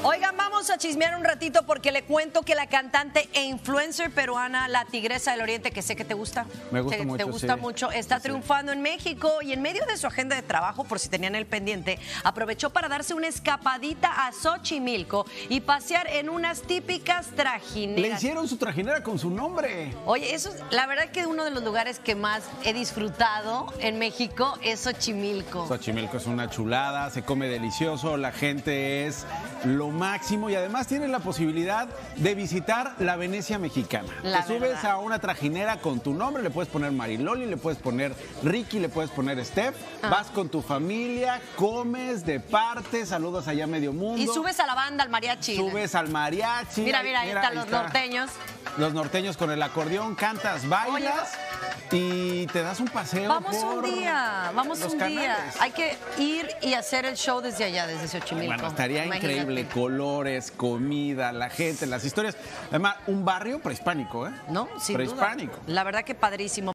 Oigan, vamos a chismear un ratito porque le cuento que la cantante e influencer peruana, la Tigresa del Oriente, que sé que te gusta. Me gusta mucho, te gusta sí. mucho, está triunfando en México y en medio de su agenda de trabajo, por si tenían el pendiente, aprovechó para darse una escapadita a Xochimilco y pasear en unas típicas trajineras. Le hicieron su trajinera con su nombre. Oye, eso es, la verdad que uno de los lugares que más he disfrutado en México es Xochimilco. Xochimilco es una chulada, se come delicioso, la gente es lo máximo y además tienes la posibilidad de visitar la Venecia mexicana. Te subes a una trajinera con tu nombre, le puedes poner Mariloli, le puedes poner Ricky, le puedes poner Steph, vas con tu familia, comes, departes, saludas allá a medio mundo. Y subes a la banda, al mariachi. Subes al mariachi. Mira, ahí están los norteños. Los norteños con el acordeón, cantas, bailas y te das un paseo. Vamos un día. Canales. Hay que ir y hacer el show desde allá, desde Xochimilco. Bueno, estaría increíble. Colores, comida, la gente, las historias. Además, un barrio prehispánico, ¿eh? No, sin prehispánico. duda. La verdad que padrísimo.